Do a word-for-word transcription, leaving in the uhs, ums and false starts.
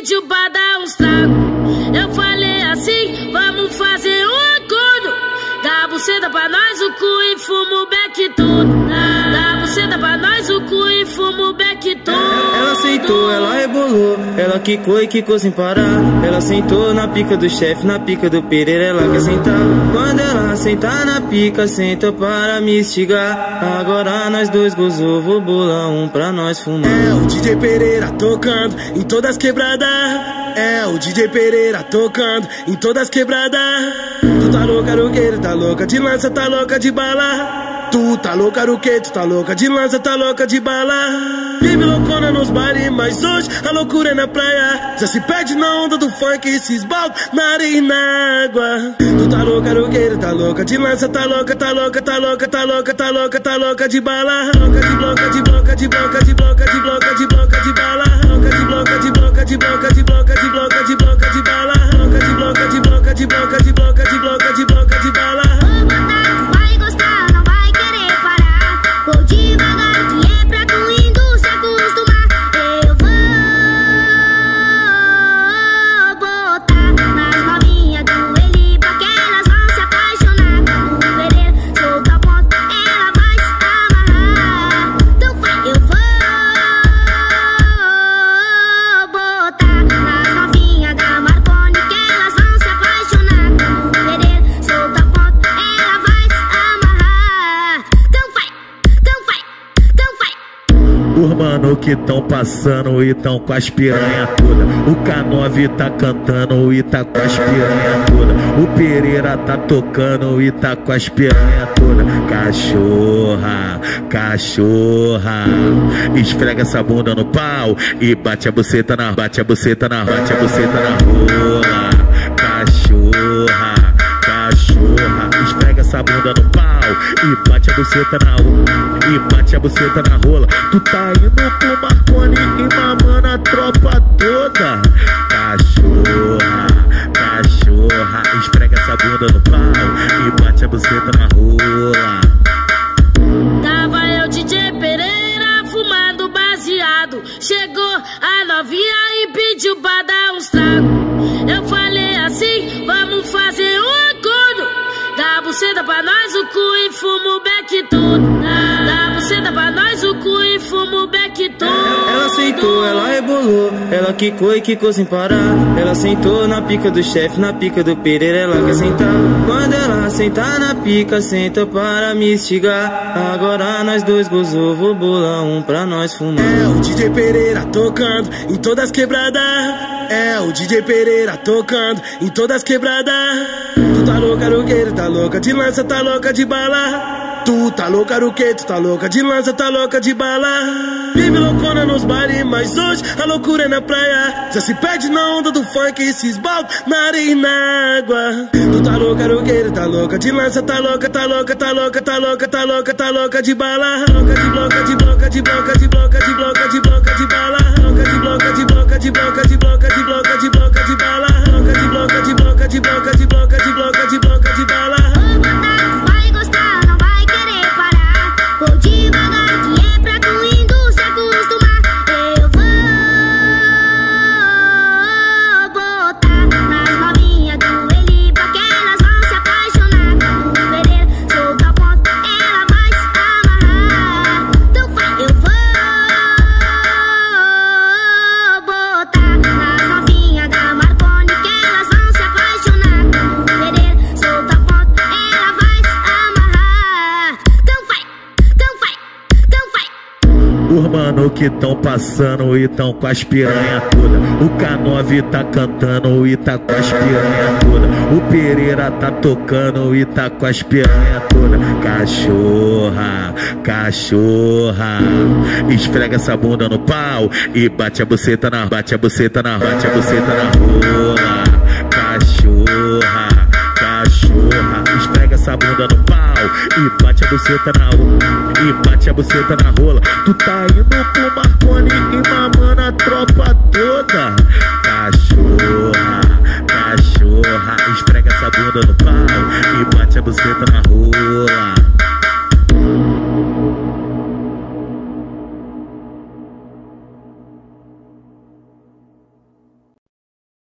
pediu pra dar uns tragos. Eu falei assim, vamos fazer um acordo. Dá a buceta pra nós, o cu e fuma o beck todo. Dá a buceta pra nós, o cu e fuma o beck todo. Ela sentou, ela rebolou, ela quicou e quicou sem parar. Ela sentou na pica do chefe, na pica do Pereira, ela quer sentar. Quando ela sentar na pica, senta para me instigar. Agora nós dois gozou, vou bolar um pra nós fumar. É o D J Pereira tocando em todas as quebradas. É o D J Pereira tocando em todas as quebradas. Tu tá louca, roqueiro, tá louca de lança, tá louca de bala. Tu tá louca, roqueiro, tu tá louca de lança, tá louca de bala. Vive loucona nos bares, mas hoje a loucura é na praia. Já se perde na onda do funk e se esbalda na areia e na água. Tu tá louca, roqueiro, tá louca de lança, tá louca, tá louca, tá louca, tá louca, tá louca, tá louca de bala. Louca de bloca, de bloca, de bloca, de bloca, de bloca, de bloca de bala. Louca de bloca, de bloca, de bloca, de bloca, de bloca, de bloca de bala. Louca de bloca, de bloca, de bloca, de bloca, de bloca, de bloca de bala. Vai gostar, não vai querer parar. Vou devagar, que é pra tua indústria acostumar. Eu vou botar nas novinhas do Elipa, que elas vão se apaixonar. No Pereira, solta a ponta, ela vai se amarrar. Então vai, eu vou botar nas novinhas da Marconi, que elas vão se apaixonar. No Pereira, solta a ponta, ela vai se amarrar. Então vai, então vai, então vai. Os mano que tão passando e tão com as piranha toda. O K nove tá cantando e tá com as piranha toda. O Pereira tá tocando e tá com as piranha toda. Cachorra, cachorra, esfrega essa bunda no pau e bate a buceta na, bate a buceta na, bate a buceta na rola. Cachorra, cachorra, esfrega essa bunda no pau e bate a buceta na rola, e bate a buceta na rola. Tu tá indo pro Marconi e mamando a tropa toda. Cachorra, cachorra, esfrega essa bunda no pau e bate a buceta na rola. Tava eu, D J Pereira, fumando baseado. Chegou a novinha e pediu pra dar uns tragos. Eu falei assim, vamos fazer um acordo. Dá a buceta pra nós, o cu e fuma o beck todo. Dá a buceta pra nós, o cu e fuma o beck todo. Ela sentou, ela rebolou, ela quicou e quicou sem parar. Ela sentou na pica do chefe, na pica do Pereira, ela quer sentar. Quando ela sentar na pica, senta para me instigar. Agora nós dois gozou, vou bolar um pra nós fumar. É o D J Pereira tocando em todas as quebradas. É o D J Pereira tocando em todas as quebradas. Tu tá louca, roqueiro, tá louca de lança, tá louca de bala. Tu tá louca, roqueiro, tu tá louca de lança, tá louca de bala. Vive loucona nos bares, mas hoje a loucura é na praia. Já se perde na onda do funk e se esbalda na areia e na água. Tu tá louca, roqueiro, tá louca de lança, tá louca, tá louca, tá louca, tá louca, tá louca, tá louca de bala. Louca de bloca, de bloca, de bloca, de bloca, de bloca, de bloca de bala. Louca de bloca, de bloca, de bloca, de bloca, de bloca, de bloca de bala. Louca de bloca, de bloca, de bloca, de bloca, de bloca, de bloca de bala. Vai gostar, não vai querer parar. Vou devagar, que é pra tua indústria acostumar. Eu vou botar nas novinhas do Elipa, que elas vão se apaixonar. No Pereira, solta a ponta, ela vai se amarrar. Então vai, eu vou botar nas novinhas da Marconi, que elas vão se apaixonar. No Pereira, solta a ponta, ela vai se amarrar. Então vai, então vai, então vai. Os mano que tão passando e tão com as piranha toda. O K nove tá cantando e tá com as piranha toda. O Pereira tá tocando e tá com as piranha toda. Cachorra, cachorra, esfrega essa bunda no pau e bate a buceta na, bate a buceta na, bate a buceta na rola. Cachorra, cachorra, esfrega essa bunda no pau e bate a buceta na rola, e bate a buceta na rola. Tu tá indo pro Marconi e mamando a tropa toda. Cachorra, cachorra, esfrega essa bunda no pau e bate a buceta na rola.